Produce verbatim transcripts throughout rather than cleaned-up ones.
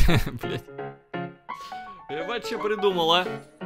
Блять. Ебать, что придумала?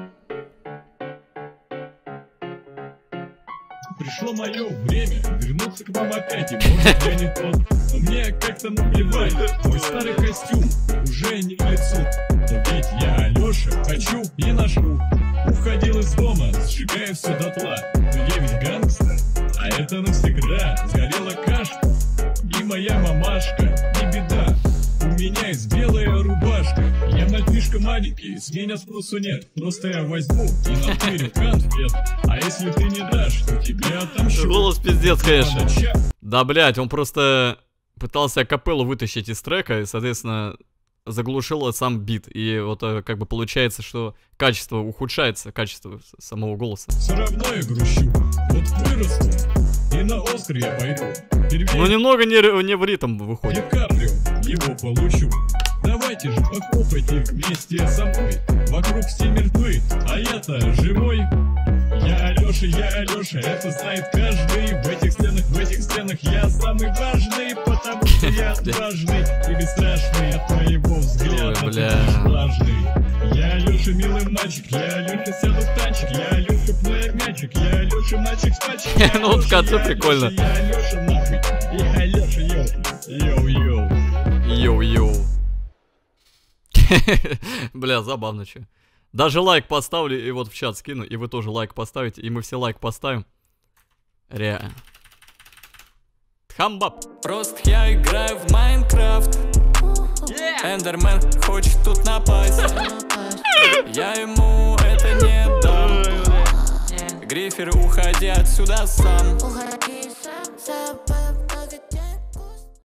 Пришло мое время вернуться к вам опять. И может я не тот, но мне как-то наплевать. Мой старый костюм уже не к лицу. Но ведь я Алёша хочу и ношу. Уходил из дома, сжигая все дотла. Но я ведь гангстер, а это навсегда. Сгорела кашка и моя мамашка. Не беда, у меня есть белая рубашка. Я мальчишка маленький, с меня спросу нет. Просто я возьму и натырю конфет. А если ты не дашь, то тебе отомщу. Голос пиздец, конечно. Да, блять, он просто пытался акапеллу вытащить из трека и, соответственно, заглушил сам бит. И вот как бы получается, что качество ухудшается, качество самого голоса. Все равно я грущу. Вот вырасту, и на Оскар я пойду. Перевей... Ну немного не, не в ритм выходит. Ди Каприо, его получу. Давайте же похлопайте вместе со мной. Вокруг все мертвы, а я-то живой. Я Алёша, я Алёша, это знает каждый. В этих стенах, в этих стенах я самый важный. Потому что я отважный и бесстрашный. От твоего взгляда ты влажный. Я Алёша, милый мальчик, я Алёша, сяду в танчик. Я Алёша, плеер мячик, я Алёша, мальчик с пальчик. Ну вот в конце прикольно. Я Алёша, нахуй, я Алёша, йоу, йоу-йоу. Йоу-йоу. Бля, забавно че. Даже лайк поставлю и вот в чат скину, и вы тоже лайк поставите, и мы все лайк поставим. Реально. Тхамбап. Просто я играю в Майнкрафт. Эндермен хочет тут напасть. Я ему это не дам. Грифер, уходи отсюда сам.